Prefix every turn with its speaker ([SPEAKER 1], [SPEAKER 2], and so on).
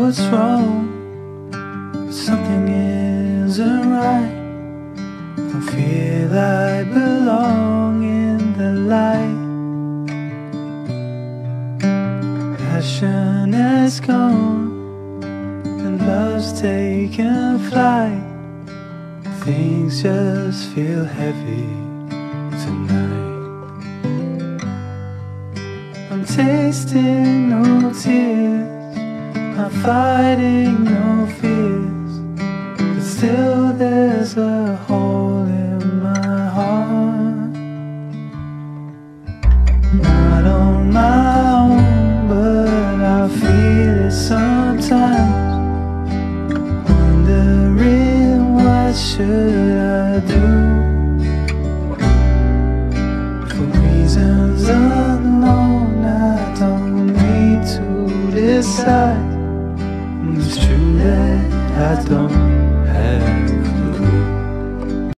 [SPEAKER 1] what's wrong, but something isn't right. Don't feel I belong in the light. Passion has gone and love's taken flight. Things just feel heavy tonight. I'm tasting no tears, I'm fighting no fears, but still there's a hole in my heart. Not on my own, but I feel it sometimes. Wondering what should I do? For reasons unknown, I don't need to decide. It's true that I don't